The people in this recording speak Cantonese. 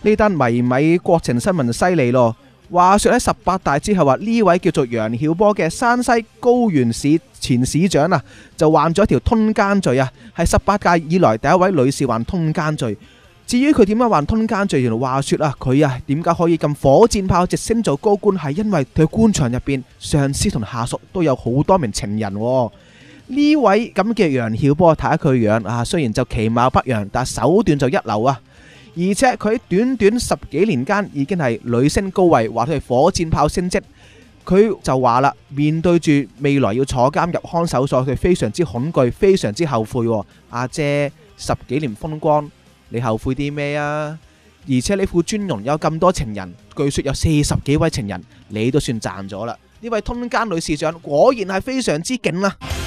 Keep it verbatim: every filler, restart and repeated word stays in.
呢單迷米國情新聞犀利咯。話說喺十八大之後啊，呢位叫做楊曉波嘅山西高原市前市長啊，就患咗一條吞姦罪啊，係十八屆以來第一位女士患吞姦罪。至於佢點樣患吞姦罪，原來話說啊，佢啊點解可以咁火箭炮直升做高官，係因為佢官場入邊上司同下屬都有好多名情人。呢位咁嘅楊曉波睇下佢樣啊，雖然就其貌不揚，但手段就一流啊！而且佢喺短短十幾年間已經係女升高位，話佢係火箭炮升職。佢就話啦，面對住未來要坐監入看守所，佢非常之恐懼，非常之後悔。阿姐十幾年風光，你後悔啲咩啊？而且你副尊容有咁多情人，據說有四十幾位情人，你都算賺咗啦。呢位吞姦女市長果然係非常之勁啦！